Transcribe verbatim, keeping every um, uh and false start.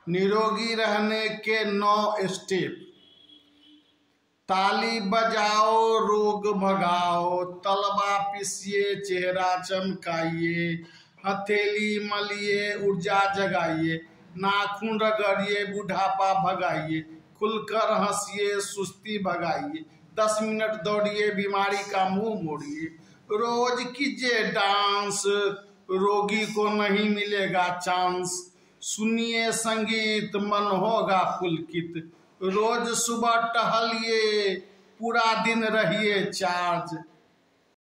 निरोगी रहने के नौ स्टेप। ताली बजाओ रोग भगाओ, तलवा पिसिए चेहरा चमकाइए, हथेली मलिए ऊर्जा जगाइए, नाखून रगड़िए बुढ़ापा भगाइए, खुलकर हंसिए सुस्ती भगाइए, दस मिनट दौड़िए बीमारी का मुंह मोड़िए, रोज कीजिए डांस रोगी को नहीं मिलेगा चांस, सुनिए संगीत मन होगा पुलकित, रोज सुबह टहलिए पूरा दिन रहिए चार्ज,